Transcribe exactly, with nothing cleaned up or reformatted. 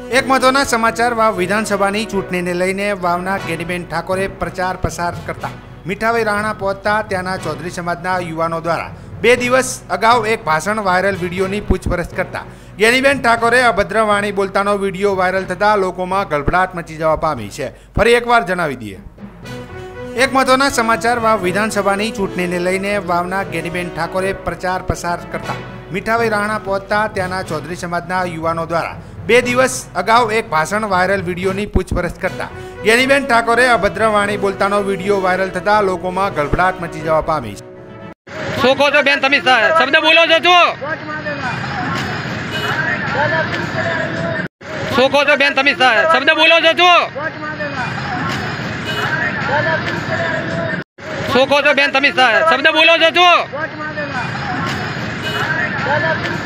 एक महत्वना समाचार वाव विधानसभाની ચૂંટણીને લઈને વાવના ગેનીબેન ઠાકોરે પ્રચાર પ્રસાર કરતા મીઠાભાઈ રાણા પહોંચતા ત્યાંના ચૌધરી સમાજના યુવાનો દ્વારા બે દિવસ અગાઉ એક ભાષણ વાયરલ વિડીયોની પૂછપરછ કરતા ગેનીબેન ઠાકોરે અભદ્ર વાણી બોલતાનો વિડીયો વાયરલ થતા લોકોમાં ગળભળાટ મચી જવા પામી છે। ફરી એકવાર જણાવી દઈએ, એક મહત્વના સમાચાર વાવ વિધાનસભાની ચૂંટણીને લઈને વાવના ગેનીબેન ઠાકોરે પ્રચાર પ્રસાર કરતા મીઠાભાઈ રાણા પહોંચતા ત્યાંના ચૌધરી સમાજના યુવાનો દ્વારા બે દિવસ અગાઉ એક ભાષણ વાયરલ વિડીયોની પૂછપરછ કરતા ગેનીબેન ઠાકોરે અભદ્ર વાણી બોલતાનો વિડીયો વાયરલ થતા લોકોમાં ગળભળાટ મચી જવા પામી છે। શું કહો છો બેન, તમે શબ્દ બોલો છો? શું કહો છો બેન, તમે શબ્દ બોલો છો? શું કહો છો બેન, તમે શબ્દ બોલો છો?